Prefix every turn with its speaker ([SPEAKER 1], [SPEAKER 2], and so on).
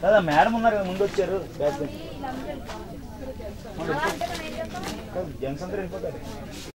[SPEAKER 1] కదా మేడం ఉన్నారు కదా ముందు వచ్చారు జెంట్స్ అందరూ వెళ్ళిపోతారు